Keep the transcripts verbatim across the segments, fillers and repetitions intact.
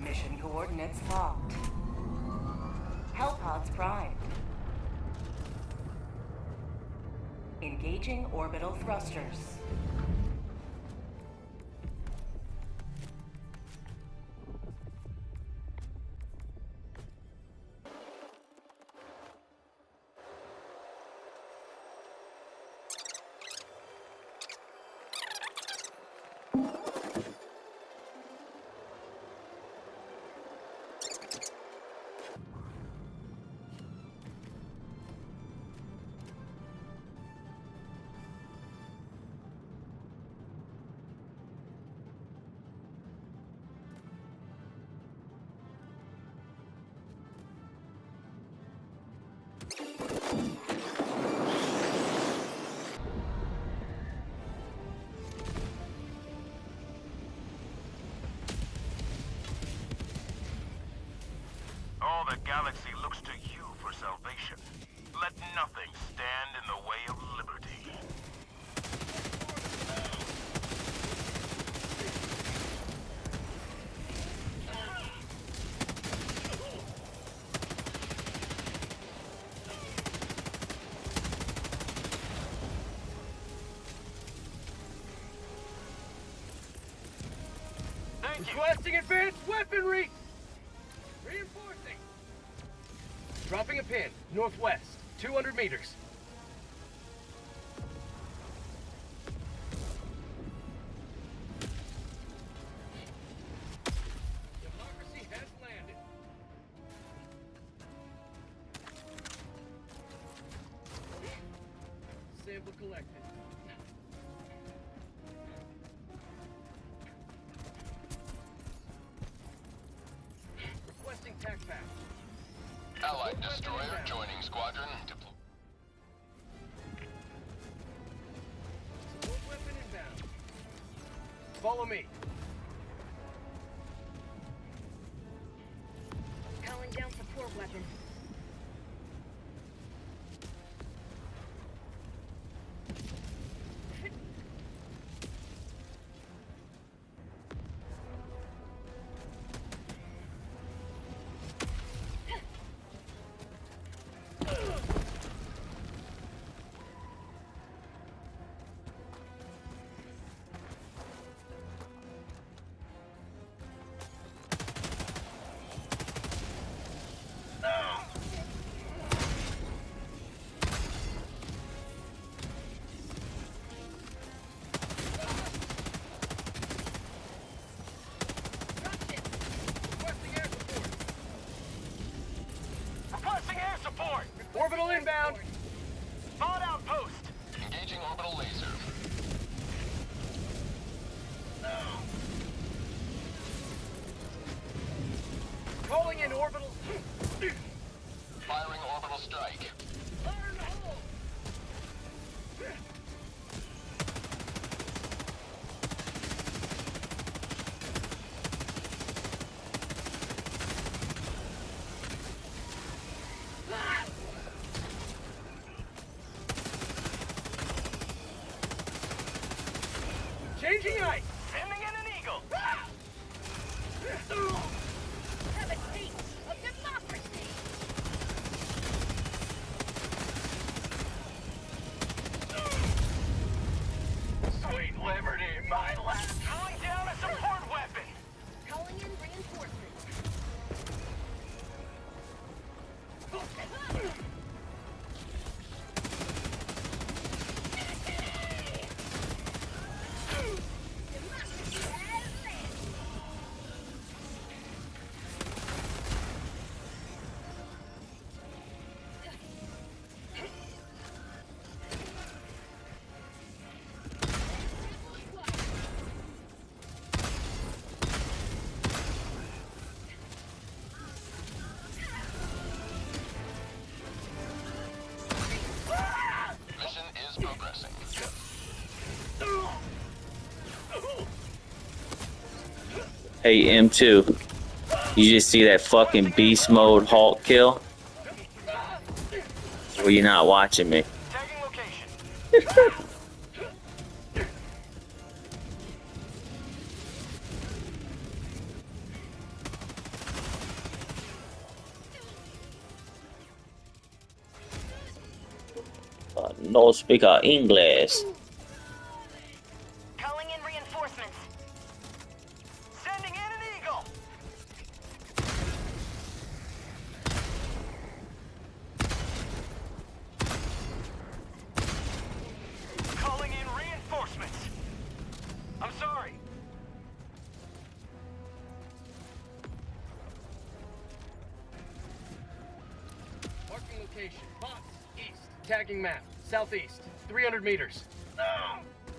Mission coordinates locked. Hellpods primed. Engaging orbital thrusters. All the galaxy looks to you for salvation. Let nothing stand in the way of liberty. Thank you. Requesting advanced weaponry! Reinforcing! Dropping a pin, northwest, two hundred meters. Democracy has landed. Sample collected. Requesting tac pack. Allied destroyer joining squadron. Deploy. Support weapon inbound. Follow me. Calling down support weapon. Requesting air support! Orbital inbound! Spawn outpost! Engaging orbital laser. Calling in orbital. Firing orbital strike. Fire in the hole! Changing ice! Sending in an eagle! Have a taste of democracy! Sweet liberty, my last! Calling down a support weapon! Calling in reinforcements. Democracy has landed. Mission is progressing. Hey, M two. You just see that fucking beast mode halt kill? Or you not watching me? Tagging location. no speak uh, English. Calling in reinforcements. Sending in an eagle. Calling in reinforcements. I'm sorry. Marking location. Box. East. Tagging map. Southeast. three hundred meters. No!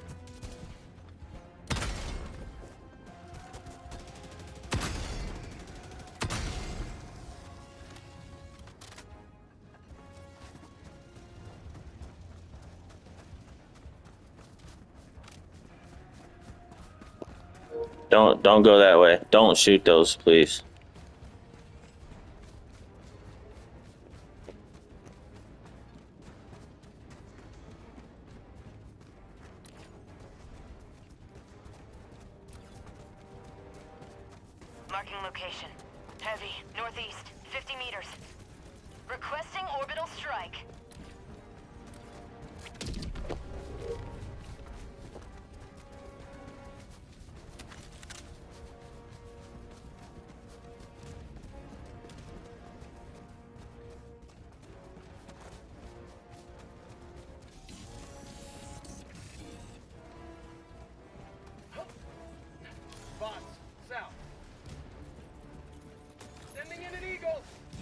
Don't don't go that way. Don't shoot those, please. Marking location. Heavy. Northeast. fifty meters. Requesting orbital strike. Box. South. Sending in an eagle.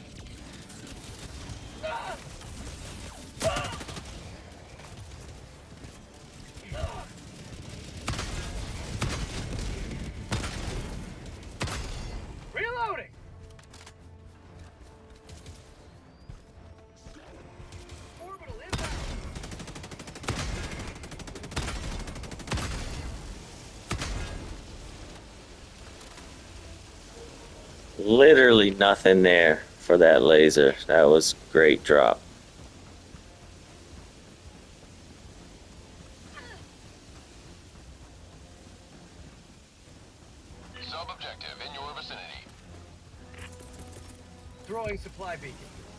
Ah! Ah! Ah! Reloading. Orbital inbound. Literally nothing there for that laser. That was great drop. Sub-objective in your vicinity. Throwing supply beacon.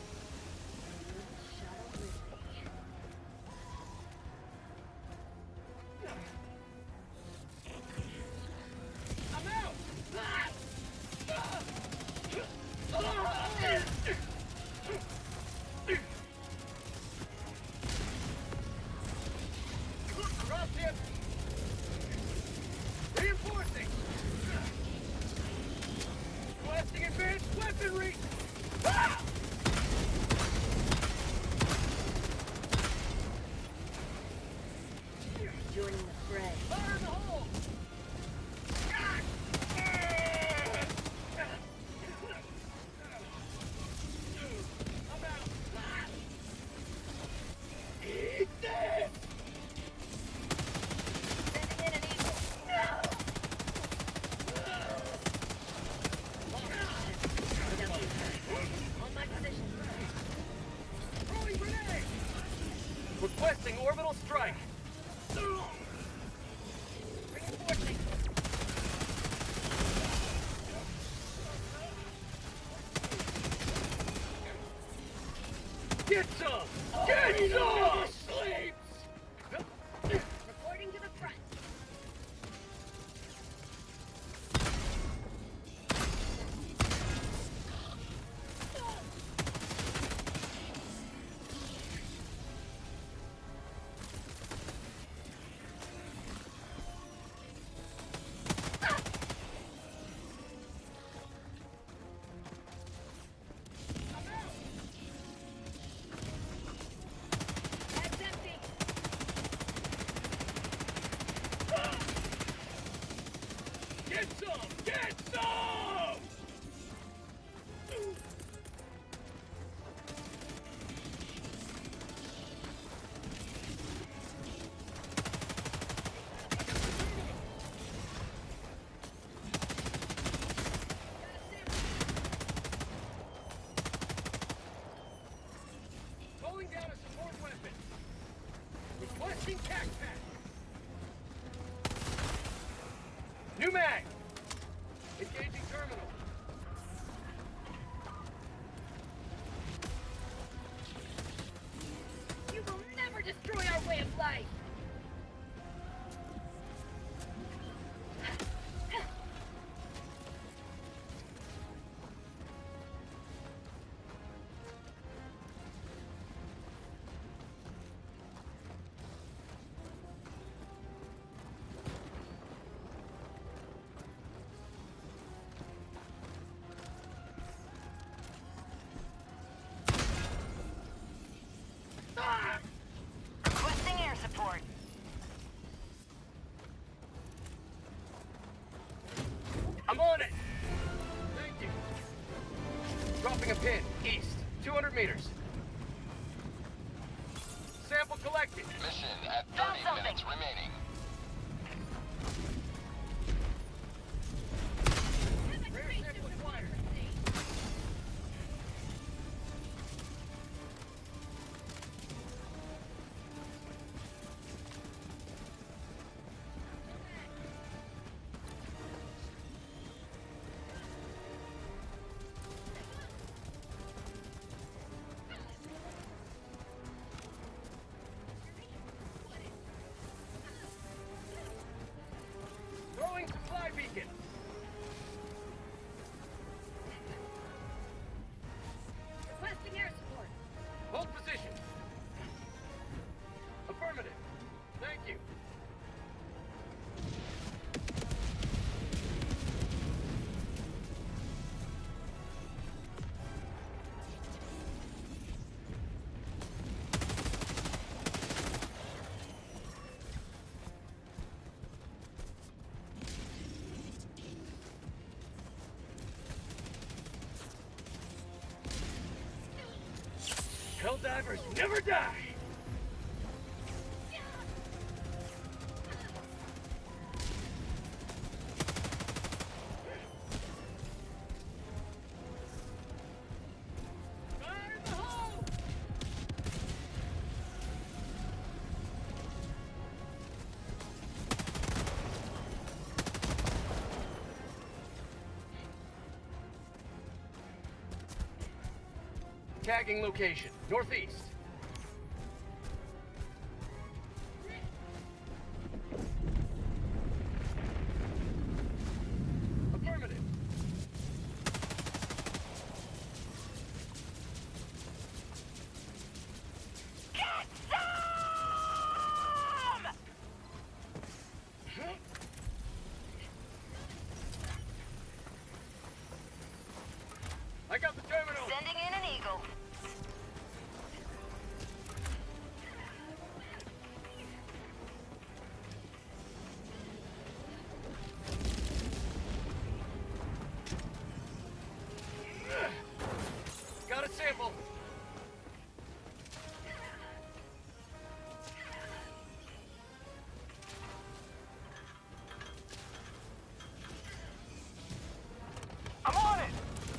I'm out. Ah! Ah! Ah! Cross hip. Reinforcing. Requesting advanced weaponry. Ah! Joining the fray. Fire in the hole. I'm out. Eat this. Sending in an eagle. On my position. Throwing grenade. Requesting orbital strike. Reinforcing. Get some. Get some. Sleeps. Reporting to the front. That's empty. Get some. Get some. Calling down a support weapon. Requesting tac pack. New mag. Engaging terminal. You will never destroy destroy our way of life. Requesting air support. I'm on it! Thank you. Dropping a pin, east, two hundred meters. Sample collected. Mission at Found thirty something. minutes remaining. Rare sample acquired. Throwing supply beacon. Requesting air support. Hold position. Affirmative. Thank you. Helldivers never die! Fire in the hole! Tagging location, northeast. Affirmative. Get some! I got the terminal. Sending in an eagle. Got a sample. I'm on it.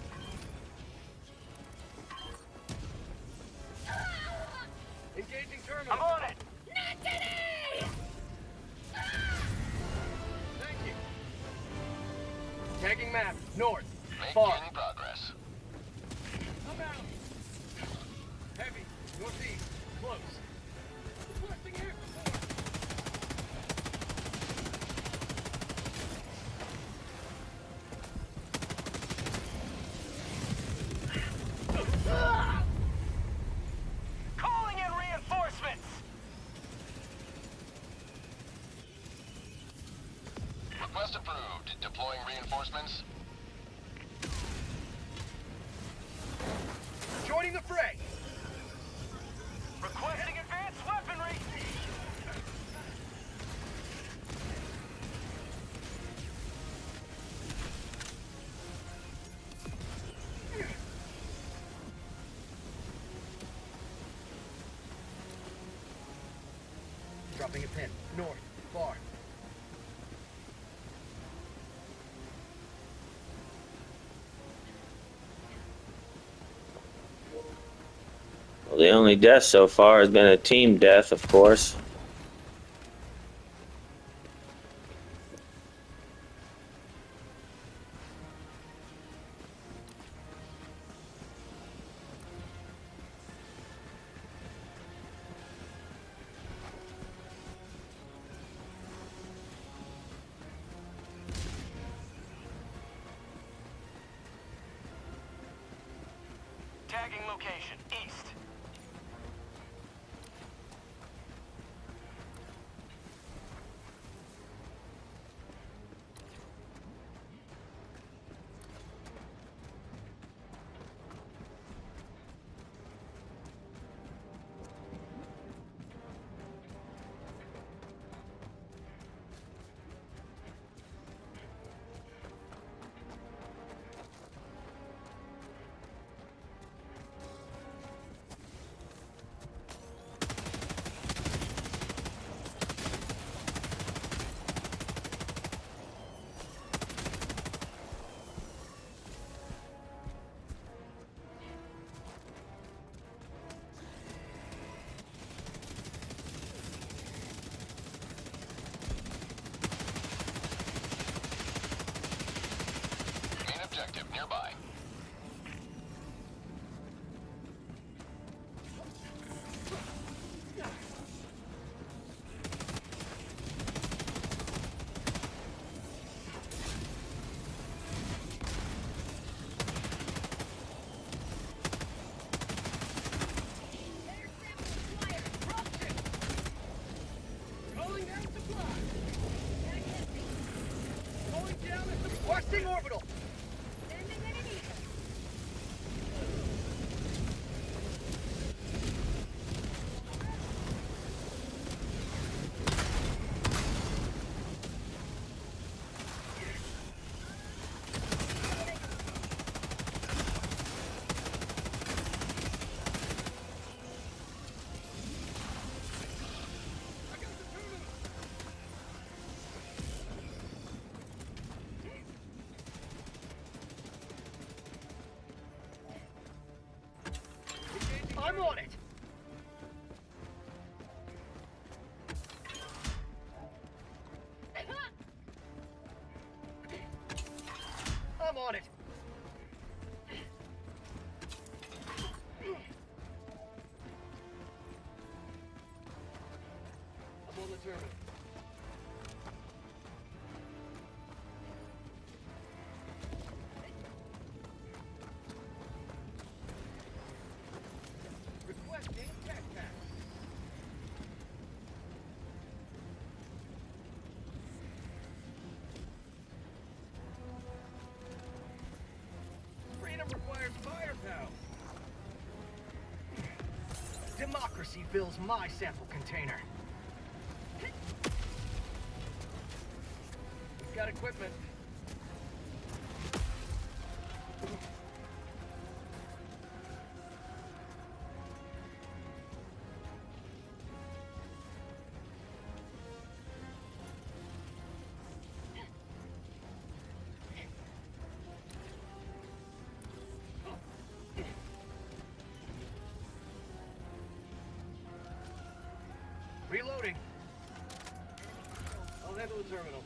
Engaging terminal. I'm on it. Not today! Thank you. Tagging map, north. Making Far. progress. I'm out. Heavy, northeast, close. Requesting air support. Calling in reinforcements! Request approved. Deploying reinforcements. Joining the fray. Requesting advanced weaponry! Dropping a pin, north, far. Well, the only death so far has been a team death, of course. Tagging location, east. Main objective nearby. Calling down supply. Going down at the requesting orbital. I'm on it. I'm on it. I'm on the terminal. Requesting tech pack. Freedom requires firepower. Democracy fills my sample container. We've got equipment. Reloading. I'll handle the terminal.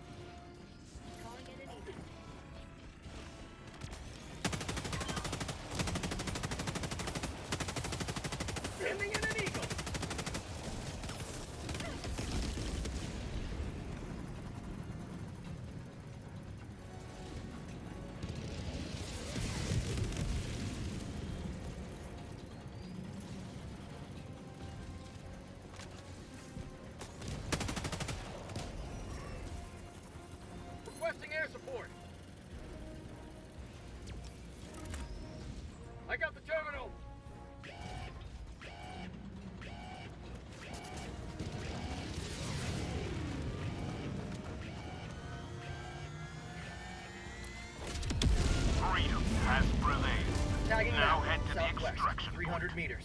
Sending in an eagle. Requesting air support. I got the terminal. Freedom has prevailed. Tagging Now now, head to the southwest, extraction three hundred point. meters.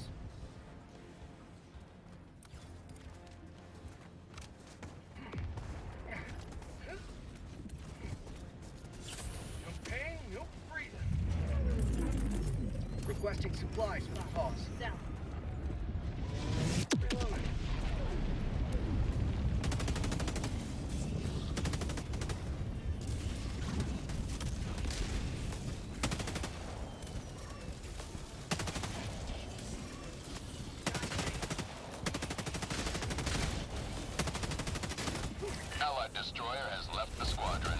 No pain, no freedom. Requesting supplies for the cause. Reloading. Allied destroyer has left the squadron.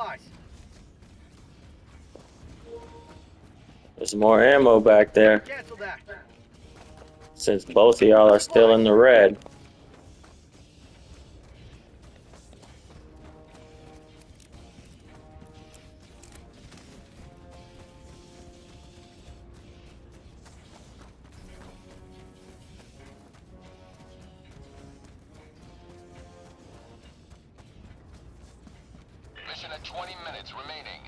Supplies. There's more ammo back there. Cancel that. Since both of y'all are still in the red. Mission at twenty minutes remaining.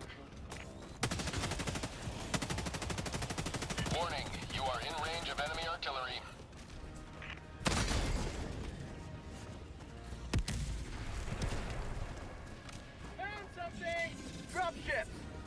Warning, you are in range of enemy artillery. Found something! Dropship!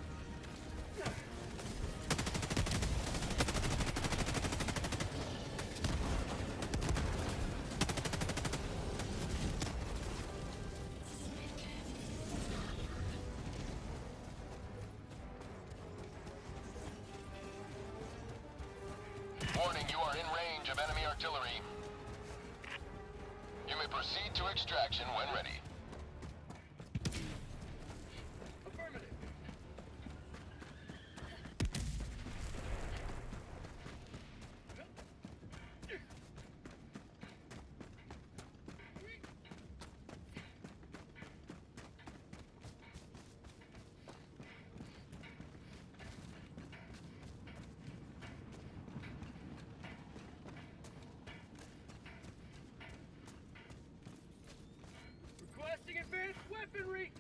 Warning, you are in range of enemy artillery. You may proceed to extraction when ready. Affirmative. Requesting advanced weaponry!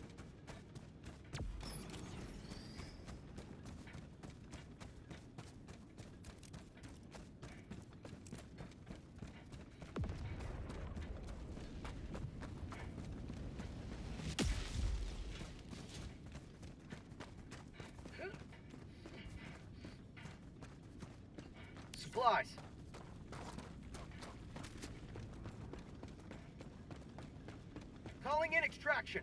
Supplies. Calling in extraction.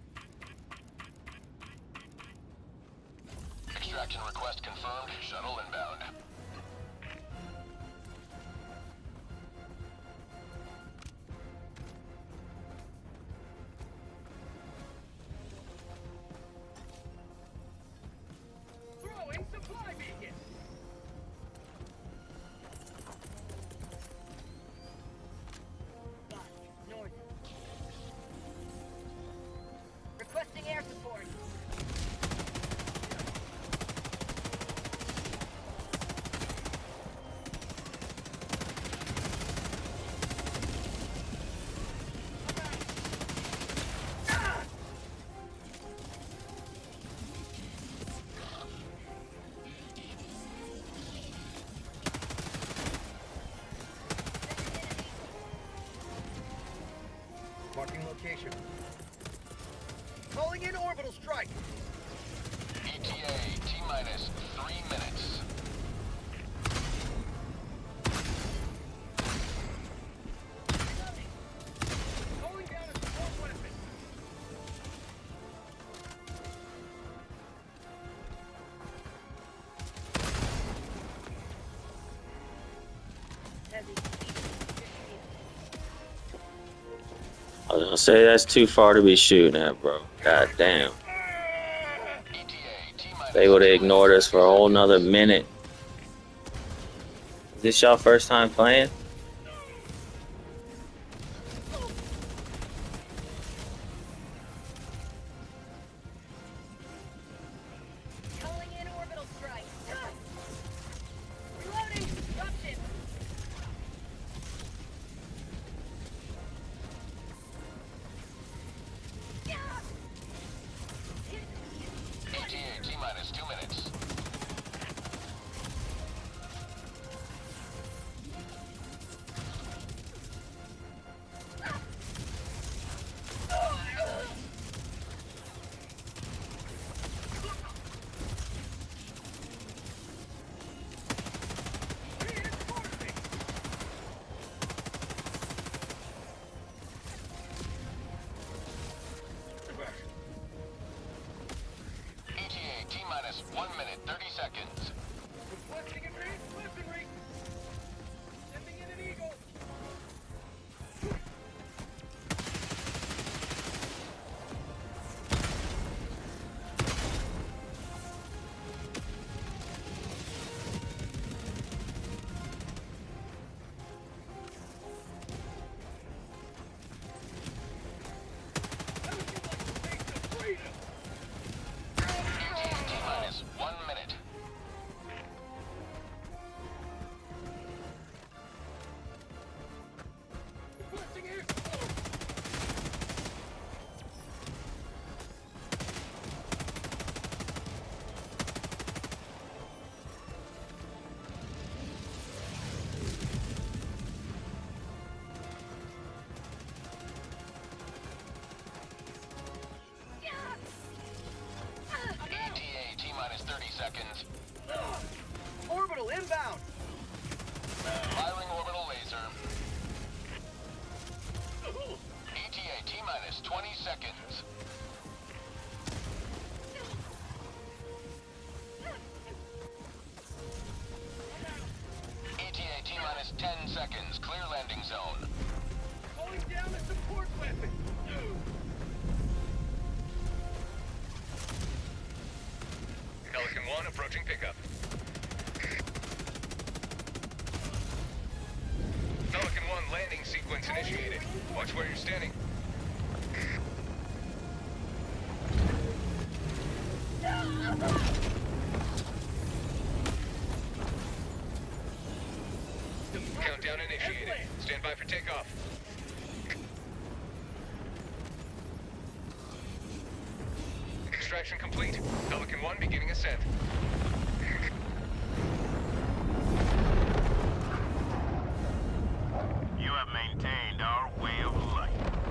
Extraction request confirmed. Shuttle inbound. Throwing supply beacon. Five, north. Requesting air support. Marking location. Calling in orbital strike. E T A, T-minus three minutes. Calling down a support weapon. Heavy. I was gonna say that's too far to be shooting at, bro. God damn. E T A, T-minus They would have ignored us for a whole nother minute. Is this y'all first time playing? Calling in orbital strike. Reloading. Dropship. E T A, T-minus two minutes. Ten seconds. Clear landing zone. Pulling down the support weapon. Pelican one approaching pickup. Pelican one landing sequence initiated. Watch where you're standing. Countdown initiated. Stand by for takeoff. Extraction complete. Pelican one beginning ascent. You have maintained our way of life.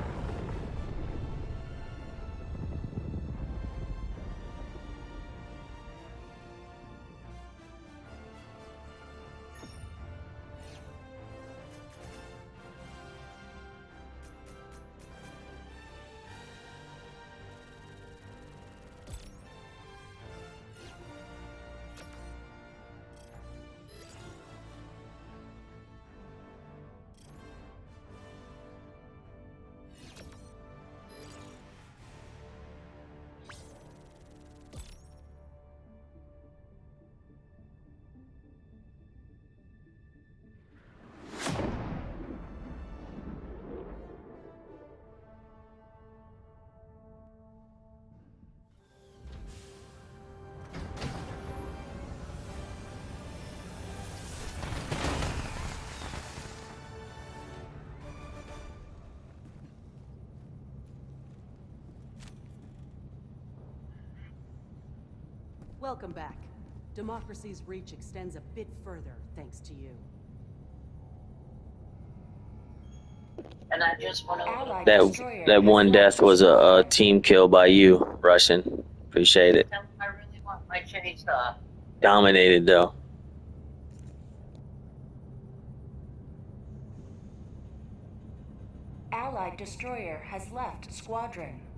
Welcome back. Democracy's reach extends a bit further thanks to you. And I just want to. Allied That destroyer that has one death left was a, a Squadron. team kill by you, Russian. Appreciate it. I really want my chase off. Dominated though. Allied destroyer has left Squadron.